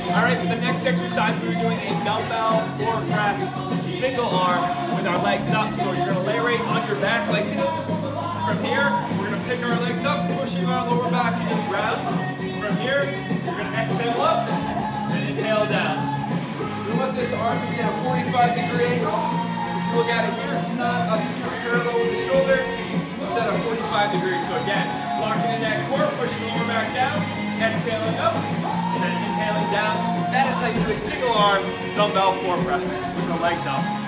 All right, the next exercise, we're doing a dumbbell floor press single arm with our legs up. So you're gonna lay right on your back like this. From here, we're gonna pick our legs up, pushing our lower back into the ground. From here, we're gonna exhale up and inhale down. We want this arm to be at a 45-degree angle. If you look at it here, it's not up parallel with the shoulder. It's at a 45 degrees. So again, locking in that core, pushing the lower back down, exhaling up, and then inhaling down. That is how you do a single arm dumbbell floor press with the legs up.